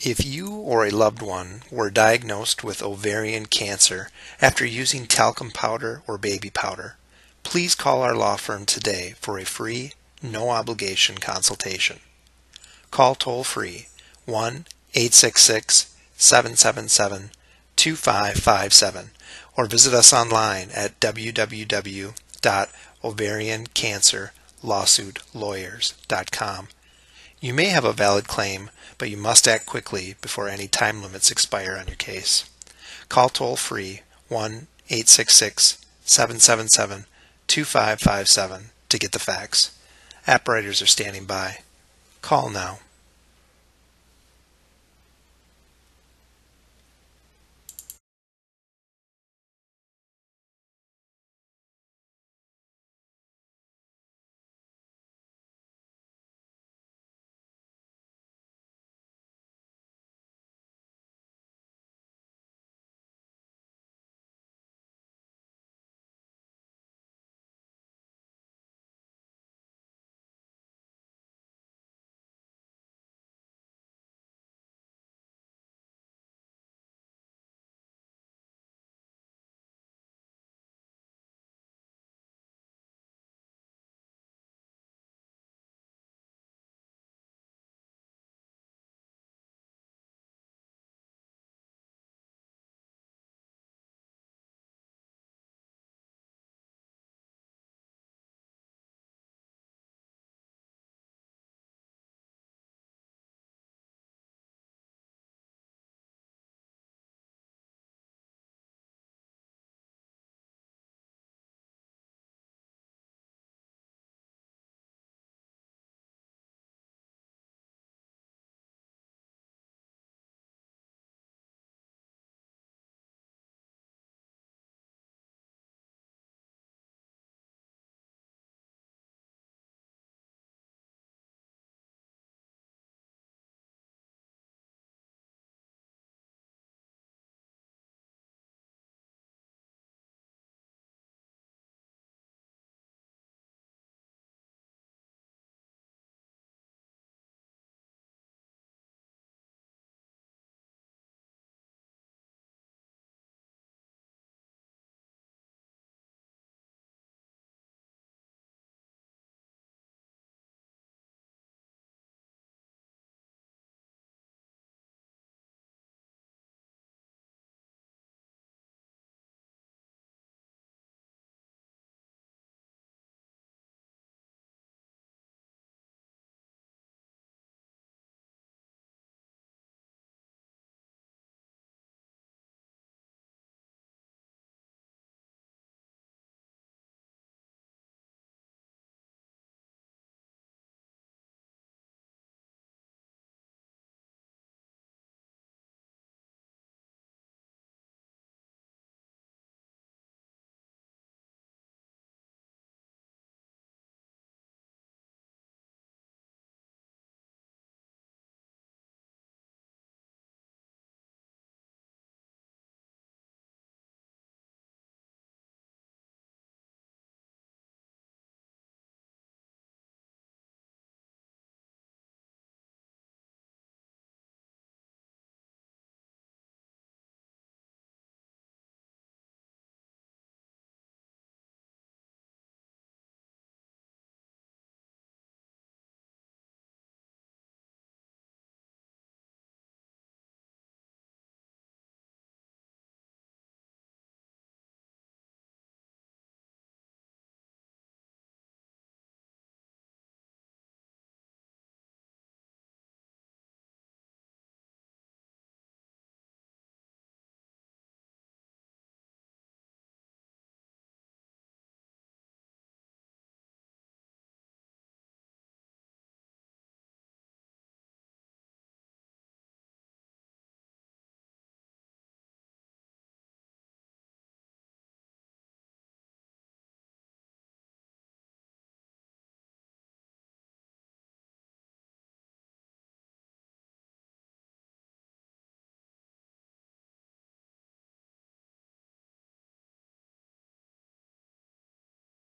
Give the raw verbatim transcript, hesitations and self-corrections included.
If you or a loved one were diagnosed with ovarian cancer after using talcum powder or baby powder, please call our law firm today for a free, no-obligation consultation. Call toll-free one eight six six, seven seven seven, two five five seven or visit us online at w w w dot ovarian cancer lawsuit lawyers dot com. You may have a valid claim, but you must act quickly before any time limits expire on your case. Call toll-free one eight six six, seven seven seven, two five five seven to get the facts. App writers are standing by. Call now.